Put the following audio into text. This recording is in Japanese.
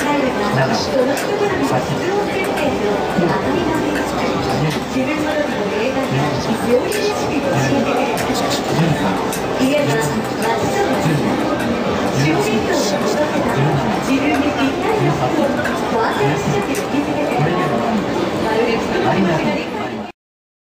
自分好みの映画や料理レシピを教えて